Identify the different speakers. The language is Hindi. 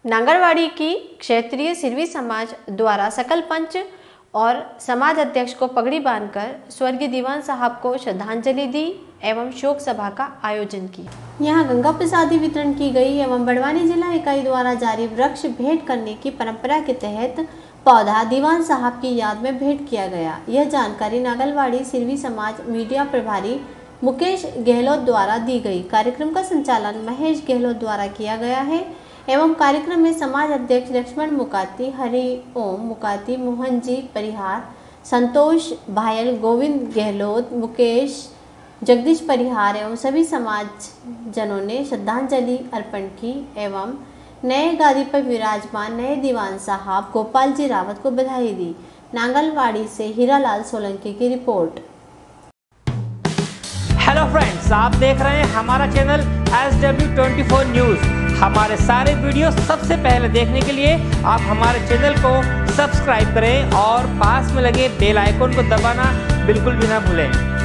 Speaker 1: नांगलवाड़ी की क्षेत्रीय सिरवी समाज द्वारा सकल पंच और समाज अध्यक्ष को पगड़ी बांधकर स्वर्गीय दीवान साहब को श्रद्धांजलि दी एवं शोक सभा का आयोजन किया। यहां गंगा प्रसादी वितरण की गई एवं बड़वानी जिला इकाई द्वारा जारी वृक्ष भेंट करने की परंपरा के तहत पौधा दीवान साहब की याद में भेंट किया गया। यह जानकारी नांगलवाड़ी सिरवी समाज मीडिया प्रभारी मुकेश गहलोत द्वारा दी गई। कार्यक्रम का संचालन महेश गहलोत द्वारा किया गया है एवं कार्यक्रम में समाज अध्यक्ष लक्ष्मण मुकाती, हरि ओम मुकाती, मोहन जी परिहार, संतोष भायल, गोविंद गहलोत, मुकेश, जगदीश परिहार एवं सभी समाज जनों ने श्रद्धांजलि अर्पण की एवं नए गादी पर विराजमान नए दीवान साहब गोपाल जी रावत को बधाई दी। नांगलवाड़ी से हीरालाल सोलंकी की रिपोर्ट।
Speaker 2: हेलो फ्रेंड्स, आप देख रहे हैं हमारा चैनल SW24 न्यूज़। हमारे सारे वीडियो सबसे पहले देखने के लिए आप हमारे चैनल को सब्सक्राइब करें और पास में लगे बेल आइकन को दबाना बिल्कुल भी ना भूलें।